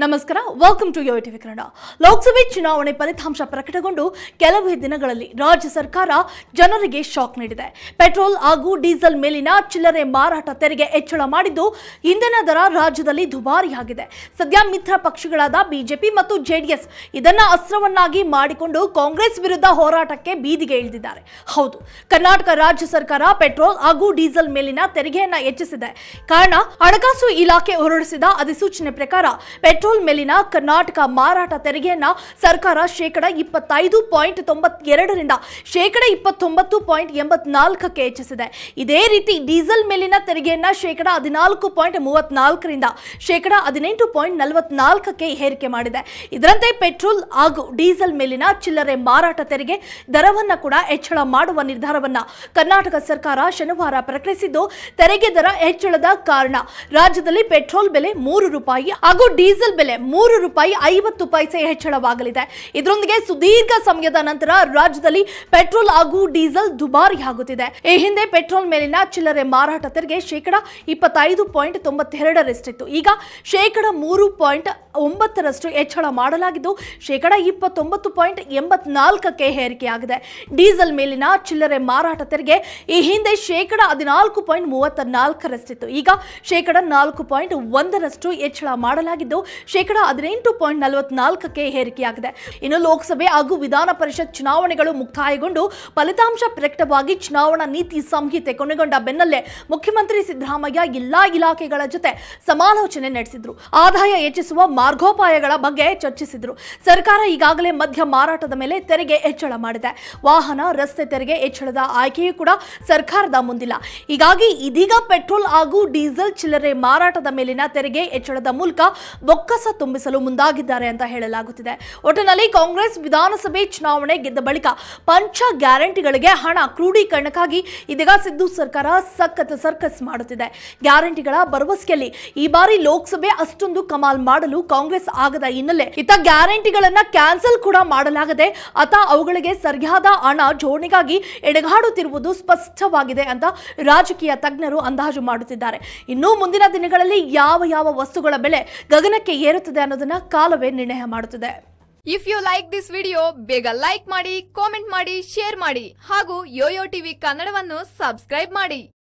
ನಮಸ್ಕಾರ, welcome to YoYo TV Kannada. ಲೋಕಸಭೆ ಚುನಾವಣೆ ಫಲಿತಾಂಶ ಪ್ರಕಟಗೊಂಡು ಕೆಲವೇ ದಿನಗಳಲ್ಲಿ ರಾಜ್ಯ ಸರ್ಕಾರ ಜನರಿಗೆ ಶಾಕ್ ನೀಡಿದೆ. ಪೆಟ್ರೋಲ್ ಹಾಗೂ ಡೀಸೆಲ್ ಮೇಲಿನ ಚಿಲ್ಲರೆ ಮಾರಾಟ ತೆರಿಗೆ ಹೆಚ್ಚಳ ಮಾಡಿದ್ದು ಇಂಧನ ದರ ರಾಜ್ಯದಲ್ಲಿ ದುಬಾರಿಯಾಗಿದೆ. ಸದ್ಯ ಮಿತ್ರ ಪಕ್ಷಗಳಾದ ಬಿಜೆಪಿ ಮತ್ತು ಜೆಡಿಎಸ್ ಇದನ್ನ ಅಸ್ತ್ರವನ್ನಾಗಿ ಮಾಡಿಕೊಂಡು ಕಾಂಗ್ರೆಸ್ ವಿರುದ್ಧ ಹೋರಾಟಕ್ಕೆ ಬೀದಿಗೆ ಇಳಿದಿದ್ದಾರೆ. ಹೌದು, ಕರ್ನಾಟಕ ರಾಜ್ಯ ಸರ್ಕಾರ ಪೆಟ್ರೋಲ್ ಹಾಗೂ ಡೀಸೆಲ್ ಮೇಲಿನ ತೆರಿಗೆಯನ್ನ ಹೆಚ್ಚಿಸಿದೆ. ಕಾರಣ, ಹಣಕಾಸು ಇಲಾಖೆ ಹೊರಡಿಸಿದ ಅಧಿಸೂಚನೆ ಪ್ರಕಾರ ಪೆಟ್ರೋಲ್ ಮೇಲಿನ ಕರ್ನಾಟಕ ಮಾರಾಟ ತೆರಿಗೆಯನ್ನ ಸರ್ಕಾರ ಶೇಕಡ 25.92ರಿಂದ ಶೇಕಡ 29.84ಕ್ಕೆ ಹೆಚ್ಚಿಸಿದೆ. ಇದೇ ರೀತಿ ಡೀಸೆಲ್ ಮೇಲಿನ ತೆರಿಗೆಯನ್ನ ಶೇಕಡ 14.34ರಿಂದ ಶೇಕಡ 18.44ಕ್ಕೆ ಏರಿಕೆ ಮಾಡಿದೆ. ಇದರಂತೆ ಪೆಟ್ರೋಲ್ ಹಾಗೂ ಡೀಸೆಲ್ ಮೇಲಿನ ಚಿಲ್ಲರೆ ಮಾರಾಟ ತೆರಿಗೆ ದರವನ್ನ ಕೂಡ ಹೆಚ್ಚಳ ಮಾಡುವ ನಿರ್ಧಾರವನ್ನ ಕರ್ನಾಟಕ ಸರ್ಕಾರ ಶನಿವಾರ ಪ್ರಕಟಿಸಿದ್ದು, ತೆರಿಗೆ ದರ ಹೆಚ್ಚಳದ ಕಾರಣ ರಾಜ್ಯದಲ್ಲಿ ಪೆಟ್ರೋಲ್ ಬೆಲೆ ₹3 ಹಾಗೂ ಡೀಸೆಲ್ ಬೆಲೆ ₹3.50 ಹೆಚ್ಚಳವಾಗಲಿದೆ. ಇದರೊಂದಿಗೆ ಸುದೀರ್ಘ ಸಮಯದ ನಂತರ ರಾಜ್ಯದಲ್ಲಿ ಪೆಟ್ರೋಲ್ ಹಾಗೂ ಡೀಸೆಲ್ ದುಬಾರಿಯಾಗುತ್ತಿದೆ. ಈ ಹಿಂದೆ ಪೆಟ್ರೋಲ್ ಮೇಲಿನ ಚಿಲ್ಲರೆ ಮಾರಾಟ ತೆರಿಗೆ ಶೇಕಡ 25.92ರಷ್ಟಿತ್ತು. ಈಗ ಶೇಕಡ 3.9ರಷ್ಟು ಹೆಚ್ಚಳ ಮಾಡಲಾಗಿದ್ದು ಶೇಕಡ 29.84ಕ್ಕೆ ಏರಿಕೆಯಾಗಿದೆ. ಡೀಸೆಲ್ ಮೇಲಿನ ಚಿಲ್ಲರೆ ಮಾರಾಟ ತೆರಿಗೆ ಈ ಹಿಂದೆ ಶೇಕಡ 14.34ರಷ್ಟಿತ್ತು. ಈಗ ಶೇಕಡ 4.1ರಷ್ಟು ಹೆಚ್ಚಳ ಮಾಡಲಾಗಿದ್ದು ಶೇಕಡ 18.44ಕ್ಕೆ ಏರಿಕೆಯಾಗಿದೆ. ಇನ್ನು ಲೋಕಸಭೆ ಹಾಗೂ ವಿಧಾನ ಪರಿಷತ್ ಚುನಾವಣೆಗಳು ಮುಕ್ತಾಯಗೊಂಡು ಫಲಿತಾಂಶ ಪ್ರಕಟವಾಗಿ ಚುನಾವಣಾ ನೀತಿ ಸಂಹಿತೆ ಕೊನೆಗೊಂಡ ಬೆನ್ನಲ್ಲೇ ಮುಖ್ಯಮಂತ್ರಿ ಸಿದ್ದರಾಮಯ್ಯ ಎಲ್ಲಾ ಇಲಾಖೆಗಳ ಜೊತೆ ಸಮಾಲೋಚನೆ ನಡೆಸಿದ್ರು. ಆದಾಯ ಹೆಚ್ಚಿಸುವ ಮಾರ್ಗೋಪಾಯಗಳ ಬಗ್ಗೆ ಚರ್ಚಿಸಿದ್ರು. ಸರ್ಕಾರ ಈಗಾಗಲೇ ಮದ್ಯ ಮಾರಾಟದ ಮೇಲೆ ತೆರಿಗೆ ಹೆಚ್ಚಳ ಮಾಡಿದೆ. ವಾಹನ, ರಸ್ತೆ ತೆರಿಗೆ ಹೆಚ್ಚಳದ ಆಯ್ಕೆಯೂ ಕೂಡ ಸರ್ಕಾರದ ಮುಂದಿಲ್ಲ. ಹೀಗಾಗಿ ಇದೀಗ ಪೆಟ್ರೋಲ್ ಹಾಗೂ ಡೀಸೆಲ್ ಚಿಲ್ಲರೆ ಮಾರಾಟದ ಮೇಲಿನ ತೆರಿಗೆ ಹೆಚ್ಚಳದ ಮೂಲಕ ಬೊಕ್ಕಸ ತುಂಬಿಸಲು ಮುಂದಾಗಿದ್ದಾರೆ ಅಂತ ಹೇಳಲಾಗುತ್ತಿದೆ. ಒಟ್ಟಿನಲ್ಲಿ ಕಾಂಗ್ರೆಸ್ ವಿಧಾನಸಭೆ ಚುನಾವಣೆ ಗೆದ್ದ ಬಳಿಕ ಪಂಚ ಗ್ಯಾರಂಟಿಗಳಿಗೆ ಹಣ ಕ್ರೋಢೀಕರಣಕ್ಕಾಗಿ ಇದೀಗ ಸಿದ್ದು ಸರ್ಕಾರ ಸಖತ್ ಸರ್ಕಸ್ ಮಾಡುತ್ತಿದೆ. ಗ್ಯಾರಂಟಿಗಳ ಭರವಸೆಯಲ್ಲಿ ಈ ಬಾರಿ ಲೋಕಸಭೆ ಅಷ್ಟೊಂದು ಕಮಾಲ್ ಮಾಡಲು ಕಾಂಗ್ರೆಸ್ ಆಗದ ಹಿನ್ನೆಲೆ ಇತ್ತ ಗ್ಯಾರಂಟಿಗಳನ್ನ ಕ್ಯಾನ್ಸಲ್ ಕೂಡ ಮಾಡಲಾಗದೆ ಅವುಗಳಿಗೆ ಸರಿಯಾದ ಹಣ ಜೋಡಣೆಗಾಗಿ ಎಡೆಗಾಡುತ್ತಿರುವುದು ಸ್ಪಷ್ಟವಾಗಿದೆ ಅಂತ ರಾಜಕೀಯ ತಜ್ಞರು ಅಂದಾಜು ಮಾಡುತ್ತಿದ್ದಾರೆ. ಇನ್ನು ಮುಂದಿನ ದಿನಗಳಲ್ಲಿ ಯಾವ ವಸ್ತುಗಳ ಬೆಲೆ ಗಗನಕ್ಕೆ ಏರುತ್ತದೆ ಅನ್ನೋದನ್ನ ಕಾಲವೇ ನಿರ್ಣಯ ಮಾಡುತ್ತದೆ. If you like this video, ಬೇಗ ಲೈಕ್ ಮಾಡಿ, ಕಾಮೆಂಟ್ ಮಾಡಿ, ಶೇರ್ ಮಾಡಿ ಹಾಗೂ ಯೋಯೋ ಟಿವಿ ಕನ್ನಡವನ್ನು ಸಬ್ಸ್ಕ್ರೈಬ್ ಮಾಡಿ.